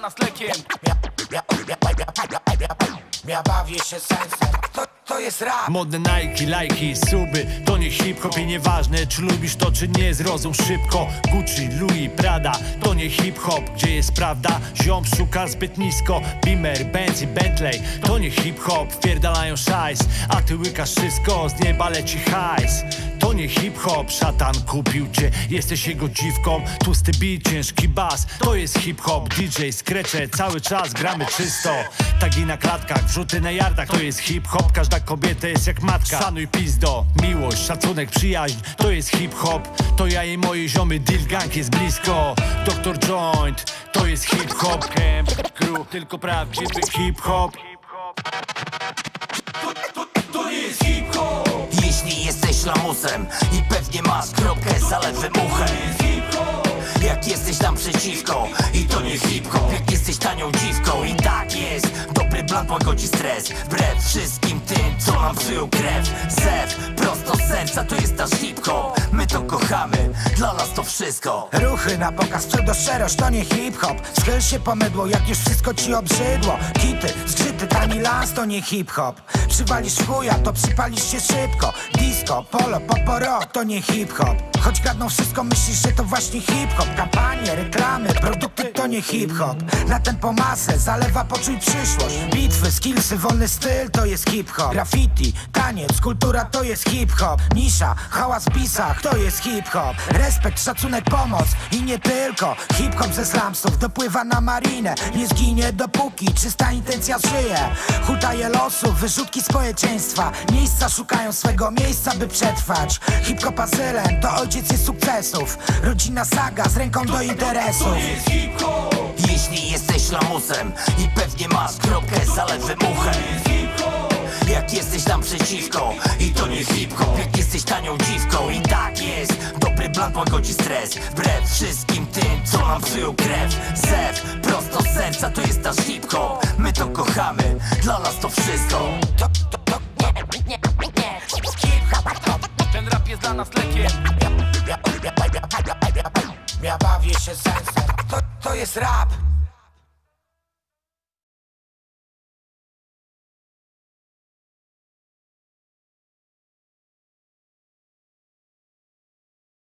nas lekiem. Ja bawię się sensem, to jest rap. Modne Nike, lajki, suby, to nie hip-hop i nieważne czy lubisz to czy nie, zrozum szybko. Gucci, Louis, Prada, to nie hip-hop. Gdzie jest prawda? Ziom szuka zbyt nisko. Beamer, Benz i Bentley, to nie hip-hop. Wpierdalają szajs, a ty łykasz wszystko, z nieba leci hajs. To nie hip-hop, szatan kupił cię, jesteś jego dziwką. Tłusty beat, ciężki bas, to jest hip-hop. DJ, skrecze, cały czas gramy czysto. Tagi na klatkach, wrzuty na yardach, to jest hip-hop. Każda kobieta jest jak matka. Szanuj pizdo, miłość, szacunek, przyjaźń, to jest hip-hop. To ja i moje ziomy, deal gang jest blisko. Dr. Joint, to jest hip-hop. Camp, crew, tylko prawdziwy hip-hop. To nie jest hip-hop. Jeśli jesteś lamusem i pewnie masz kropkę za lewym uchem, jak jesteś tam przeciwko i to nie hip-hop. Jak jesteś tanią dziwką i tak jest, dobry blat łagodzi stres. Wbrew wszystkim tym, co nam psują krew. Zew, prosto z serca, to jest nasz hip-hop. My to kochamy, dla nas to wszystko. Ruchy na pokaz, pseudo-szerość, to nie hip-hop. Schyl się po mydło, jak już wszystko ci obrzydło. Kity, zgrzyty, tani lans, to nie hip-hop. Przywalisz chuja, to przypalisz się szybko. Disco, polo, rock, to nie hip-hop. Choć kradną wszystko, myślisz, że to właśnie hip-hop. Kampanie, reklamy, produkty, to nie hip-hop. Na tempo masę, zalewa, poczuj przyszłość. Bitwy, skillsy, wolny styl, to jest hip-hop. Graffiti, taniec, kultura, to jest hip-hop. Nisza, hałas w pisach, to jest hip-hop. Respekt, szacunek, pomoc i nie tylko. Hip-hop ze slumsów dopływa na marinę. Nie zginie dopóki czysta intencja żyje. Hutaje losów, wyrzutki społeczeństwa. Miejsca szukają swego miejsca, by przetrwać. Hip-hop azylem, to ojciec jest sukcesów. Rodzina saga z ręką do interesów. To jest hip-hop. Jeśli jesteś lamusem i pewnie masz kropkę za lewym uchem, jak jesteś tam przeciwko i to nie hip-hop. Jak jesteś tanią dziwką i tak jest, dobry blat łagodzi stres. Wbrew wszystkim tym, co nam psują krew. Zew, prosto z serca, to jest nasz hip-hop. My to kochamy, dla nas to wszystko. Ten rap jest dla nas lekiem. Ja bawię się sensem, to jest rap.